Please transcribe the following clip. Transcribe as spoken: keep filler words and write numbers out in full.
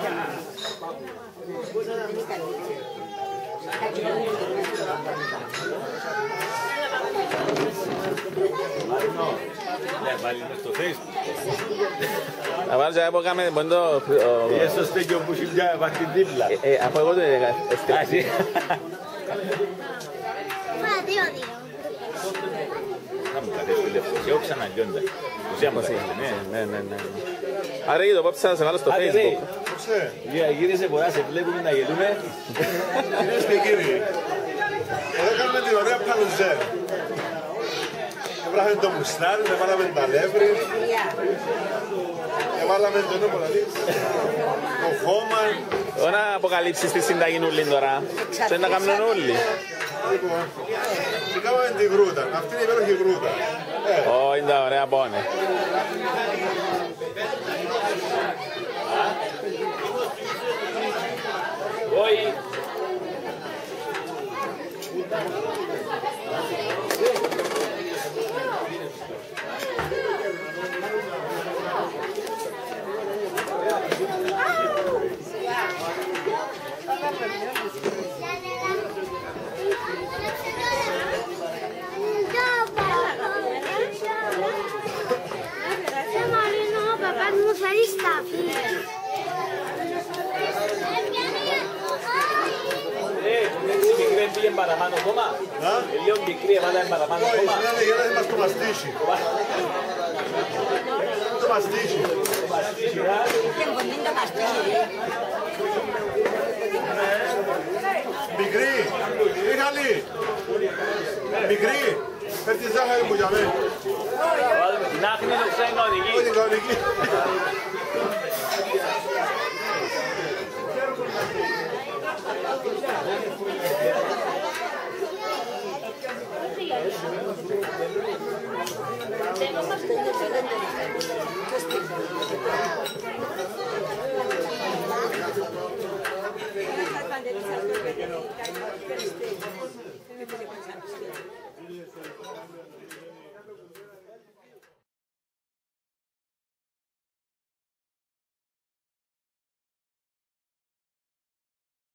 στο Facebook. Να βάλω και από κάμε πόντο... Είναι στο στέκιο που σου πια βάζει δίπλα. Από εγώ το έλεγα. Άσυ. Μα δύο δύο. Θα μου καθέσει λεφτός, εγώ ξαναγιόντα. Ουσία μου καθέσει, Ναι, ναι, ναι. Άρα και το πόψα να σε βάλω στο Facebook. Γύρισε πολλά, σε βλέπουμε να γελούμε. Κυρίες και κύριοι, εδώ κάνουμε την ωραία παλουζέρ. Έβραχαμε το μουστάρι, έβαλαμε τα λεύρη, έβαλαμε το νόμο δηλαδή, το χώμα. Ωνα αποκαλύψεις τη συνταγή ούλη τώρα. Και να κάνουν όλοι. Λοιπόν, και κάνουμε την γρούτα. Αυτή είναι η υπέροχη γρούτα. Ω, είναι τα ωραία πόνε. Όχι. Πήγε παραπάνω κόμμα. Λίγο μικρή έβαλα παραπάνω κόμμα. Όχι, είναι για να μας το μαστίσει. Το μαστίσει. Μικρή, Μιχαλή. Μικρή, φέρ' τη ζάχαρη μου για μένα. Την άχνη το ξέρει κανονική. Όχι, κανονική. Tengo más